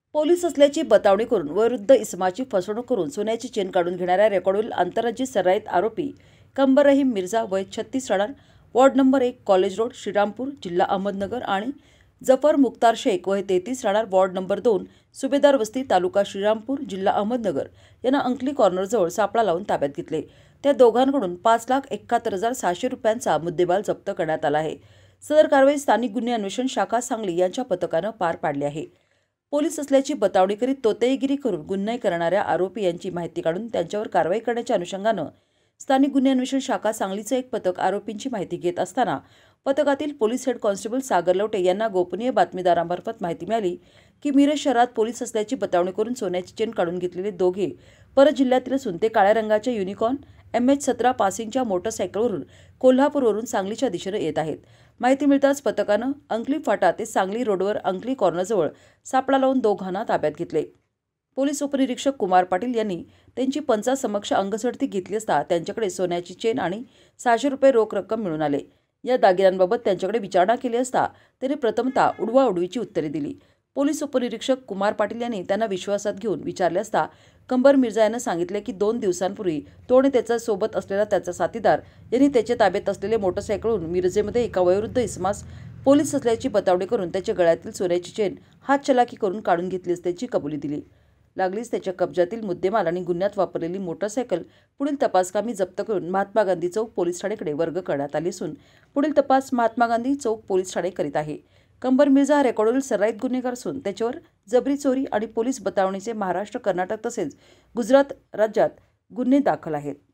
Police असल्याची बतावणी करून वयोवृद्ध इसमाची फसवणूक करून सोन्याची चेन काढून घेणाऱ्या रेकॉर्डवरील आंतरराज्यीय सराईत आरोपी कंबर रहीम मिर्झा वय 36 राहणार ward number 1 college road Shrirampur जिल्हा अहमदनगर आणि जफर मुख्तार शेख वय 33 राहणार वॉर्ड नंबर 2 सुभेदार वस्ती तालुका श्रीरामपूर जिल्हा अहमदनगर यांना अंकली कॉर्नरजवळ सापळा लावून ताब्यात घेतले। त्या दोघांकडून 5,71,600 रुपयांचा मुद्देमाल जप्त करण्यात आला आहे। सदर कारवाई स्थानिक गुन्हे अन्वेषण शाखा सांगली यांच्या पथकानं पार पाडली आहे। पोलीस असल्याची बतावणी करीत तोतेगिरी करून गुन्हे करणाऱ्या आरोपी यांची माहिती काढून त्यांच्यावर कारवाई करण्याच्या अनुषंगानं स्थानिक गुन्हे अन्वेषण शाखा सांगलीचं एक पथक आरोपींची माहिती घेत असताना पथकातील police head constable Sagar Lavate यांना गोपनीय बातमीदारांमार्फत माहिती मिळाली की मिरज शहरात पोलीस असल्याची बतावणी करून सोन्याची चेन काढून घेतलेले दोघे परत जिल्ह्यातील असून ते काळ्या रंगाच्या युनिकॉर्न MH17 पासिंगच्या मोटरसायकलवरून कोल्हापूरवरून सांगलीच्या दिशेने येत आहेत। माहिती मिळताच पथकानं अंकली फाटा ते सांगली रोडवर अंकली कॉर्नरजवळ सापळा लावून दोघांना ताब्यात घेतले। पोलीस उपनिरीक्षक कुमार पाटील यांनी त्यांची पंचासमक्ष अंगझडती घेतली असता त्यांच्याकडे सोन्याची चेन आणि 600 रुपये रोख रक्कम मिळून आले। या दागिन्यांबाबत त्यांच्याकडे विचारणा केली असता त्यांनी प्रथमतः उडवाउडवीची उत्तरे दिली। पोलीस उपनिरीक्षक कुमार पाटील यांनी त्यांना विश्वासात घेऊन विचारले असता कंबर मिर्झा यानं सांगितले की 2 दिवसांपूर्वी तो आणि त्याच्या सोबत असलेला त्याचा साथीदार यांनी त्याच्या ताब्यात असलेले मोटरसायकलवरून मिरजेमध्ये एका वयोवृद्ध इसमास पोलीस असल्याची बतावणी करून त्याच्या गळ्यातील सोन्याची चेन हातचलाकी करून काढून घेतली असल्याची कबुली दिली। लागलीच त्याच्या कब्जातील मुद्देमाल आणि गुन्ह्यात वापरलेली मोटरसायकल पुढील तपासकामी जप्त करून महात्मा गांधी चौक पोलीस ठाण्याकडे वर्ग करण्यात आली असून पुढील तपास महात्मा गांधी चौक पोलीस ठाणे करीत आहे। कंबर मिर्झा हा रेकॉर्डवरील सराईत गुन्हेगार असून त्याच्यावर जबरी चोरी आणि पोलीस बतावणीचे महाराष्ट्र, कर्नाटक तसेच गुजरात राज्यात गुन्हे दाखल आहेत।